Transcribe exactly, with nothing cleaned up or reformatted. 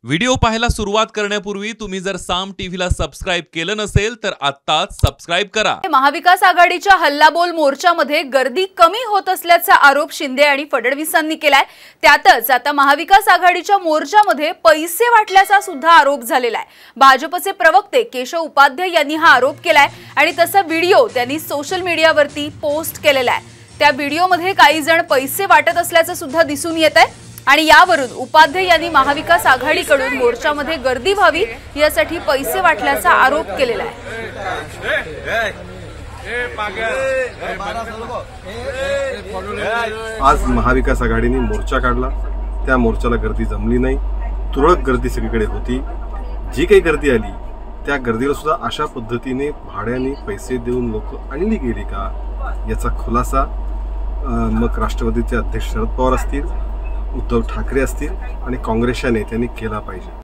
Video पाहायला सुरुवात करण्यापूर्वी तुम्ही जर साम टीव्हीला सबस्क्राइब केलं नसेल तर आत्ताच सबस्क्राइब करा। महाविकास आघाडीच्या हल्लाबोल मोर्चामध्ये गर्दी कमी होत असल्याचा आरोप शिंदे आणि फडणवीसांनी केलाय। त्यातच आता महाविकास आघाडीच्या मोर्चामध्ये पैसे वाटल्याचा सुद्धा आरोप झालेला आहे। भाजपचे प्रवक्ते केशव उपाध्याय यांनी हा आरोप केलाय आणि तसा व्हिडिओ त्यांनी सोशल मीडियावरती पोस्ट केलेला आहे। त्या व्हिडिओमध्ये काही जण पैसे वाटत असल्याचं सुद्धा दिसून येत आहे आणि यावरून उपाध्याय यांनी महाविकास आघाडीकडून मोर्चामध्ये गर्दी व्हावी यासाठी पैसे वाटल्याचा आरोप केलेला आहे। आज महाविकास आघाडीने मोर्चा काढला, त्या मोर्चाला गर्दी जमली नाही, तुरळक गर्दी सगळीकडे होती। जी काही गर्दी आली त्या गर्दीला सुद्धा अशा पद्धतीने भाड्याने पैसे देऊन लोक आणली गेली का याचा खुलासा मग राष्ट्रवादीचे अध्यक्ष शरद पवार असतील, उद्धव ठाकरे असतील आणि काँग्रेसच्या नेत्यांनी केला पाहिजे।